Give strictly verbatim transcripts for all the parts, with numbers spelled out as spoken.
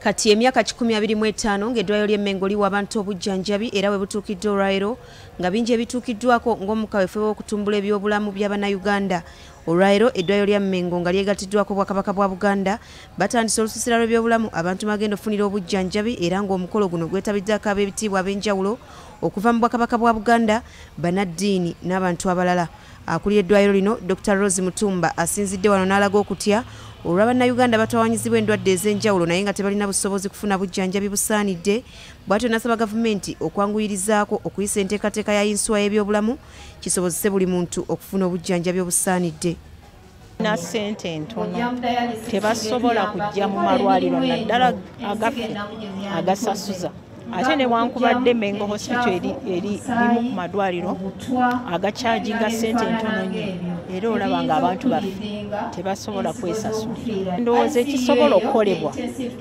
Kati emyaka kikumi abiri mu etaano ng'eddwaliro ly'e Mengo liwa abantu obujjanjabi era we butuukidde olwaleero nga bingi ebituukiddwako ng'omukaweefube w'okutumbula ebyobulamu by'Abannayuganda. Olwaleero eddwaliro lya Mengo nga lyegatiddwako Bwakabaka bwa Buganda batandise olusiisira lw'ebyobulamu abantu bagenda ofunira obujjanjabi era ng'omukolo guno gwetabiddeko ab'ebitiibwa ab'enjawulo okuva mu Bwakabaka bwa Buganda, bannaddiini n'abantu abalala. Akulira eddwaliro lino Doctor Rose Mutumba asinzidde wano n'alaga okutya olwa Bannayuganda batawanyizibwa endwadde ez'enjawulo naye nga tebalina busobozi kufuna bujjanjabi busaanidde. Bw'atyo n'asaba gavumenti okwanguyirizaako okuyisa enteekateeka ya Yinsuwa y'ebyobulamu kisobozese buli muntu okufuna obujjanjabi obusaanidde. Na ssente entono tebasobola kujja mu malwaliro naddala agaffe agasasuza. Ate newankubadde Mengo hospital eri eri limu ku madwaliro agakyajinga ssente entono nnyo era olaba nga abantu baffe tebasobola kwesasulira. Ndowooza ekisobola okukolebwa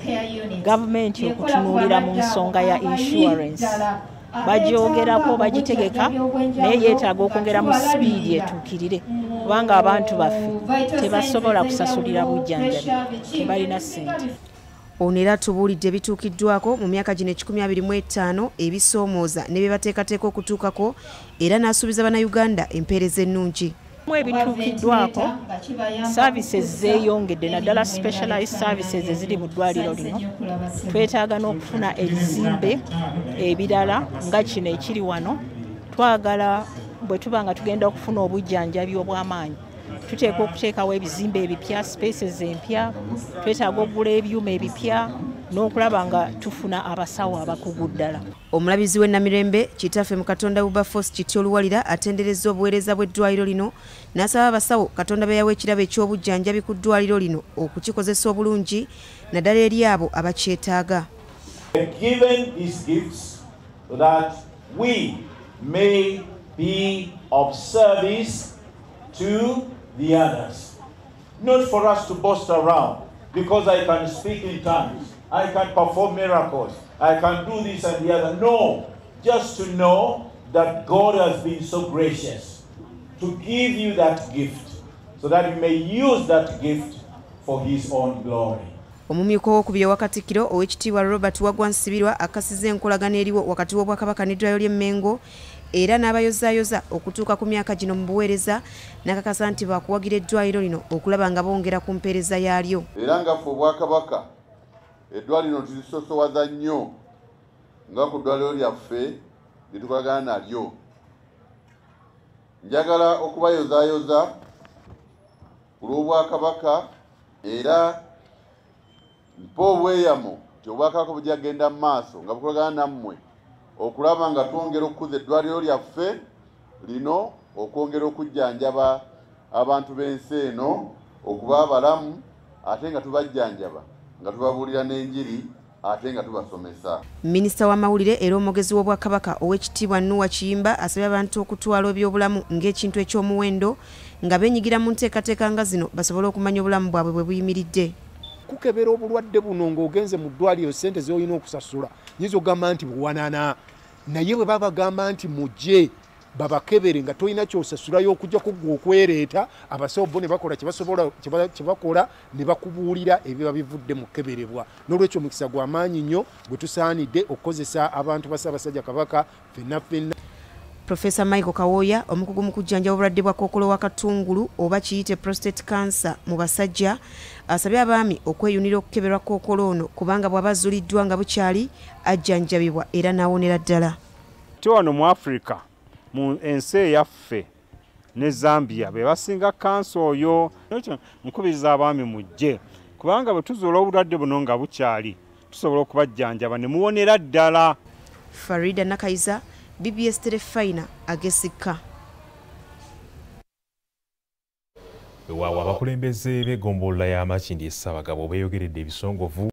gavumenti okutunuulira mu nsonga ya insurance bagyogerako bagitegeka naye yeetaaga okwongera mu sipiidi etuukirire kubanga abantu baffe tebasobola kusasulira bujjanjabi tebalina ssente. Ono era atubuulidde ebituukiddwako mu myaka gino ekikumi abiri mu etaano ebisoomooza ne bye bateekateeka okutuukako era n'asuubiza Bannayuganda empeereza ennungi. Mu ebituukiddwako services zeeyongedde naddala specialized services eziri mu ddwaliro lino. Twetaaga n'okufuna ebizimbe ebirala nga kino ekiri wano. Twagala bwe tuba nga tugenda okufuna obujjanjabi obw'amaanyi tuteekwa okuteekawo ebizimbe ebipya, spaces empya, twetaaga okugula ebyuma ebipya n'okulaba nga tufuna abasawo abakugu ddala. Omulabizi w'e Namirembe kitaffe mu Katonda Wilberforce Kiti Oluwalira atenderezza obuweereza bw'eddwaliro lino n'asaba abasawo Katonda beeyawo ekirabo eky'obujjanjabi ku ddwaliro lino okukikozesa obulungi naddala eri abo abakyetaaga. Given these gifts so that we may be of service to the others, not for us to boast around because I can speak in tongues, I can perform miracles, I can do this and the other. No, just to know that God has been so gracious to give you that gift so that you may use that gift for his own glory. Omumyuka w'okubiri owa Katikkiro Oweekitiibwa Robert Waggwa Nsibirwa akasizza enkolagana eriwo wakati w'Obwakabaka n'eddwaliro ly'e Mengo era n'abayozaayoza okutuuka ku myaka gino mu buweereza n'akakasa nti baakuwagira eddwaliro lino okulaba nga bongera ku mpeereza yaalyo. Era nga ffe Obwakabaka eddwaliro tulisosowaza nnyo nga ku ddwaliro lyaffe lye tukolagana nalyo. Njagala okubayozaayoza ku lw'Obwakabaka era mpa obweyamo nti Obwakabaka bujagenda mu maaso nga bukolagana nammwe okulaba nga twongera okukuza eddwaliro lyaffe lino okwongera okujjanjaba abantu b'ensi eno okuba abalamu ate nga tubajjanjaba nga tubabuulira n'enjiri ate nga tubasomesa. Minisita w'amawulire era omwogezi w'Obwakabaka Oweekitiibwa Nuwa Kiyimba asabye abantu okutwala ebyobulamu ng'ekintu eky'omuwendo nga beenyigira mu nteekateeka nga zino basobole okumanya obulamu bwabwe bwe buyimiridde. Kukebera obulwadde buno ng'ogenze mu ddwaliro ssente z'olina okusasula nyinza ogamba nti buwanana naye bwe babagamba nti mujje babakebere nga tolina kyosasulayo okujja kuggwa okwereeta abasawo bo ne bakola kye bakola ne bakubuulira ebiba bivudde mu kukeberebwa. N'olwekyo omukisa gw'amaanyi nnyo gwe tusaanidde okukozesa abantu ba Ssaabasajja Kabaka ffenna ffenna. Professor Michael Kawoya omukugu mu kujjanjaba obulwadde bwa kkookolo wa katungulu oba kiyite prostate cancer mu basajja asabye abaami okweyunira okukeberwa kkookolo ono kubanga bw'aba azzuliddwa nga bukyali ajjanjabibwa era n'awonera ddala. Wano mu Africa mu ensi eyaffe ne Zambia be basinga kansa oyo. Nkubiriza abaami mujje kubanga bwe tuzuula obulwadde buno nga bukyali tusobola okubajjanjaba ne muwonera ddala. Farida Nakaiza, B B S Telefina, Ageesigika. Ewawa abakulembeze b'eggombolola y'Amakindi e Ssaabagabo beeyogeredde ebisongovu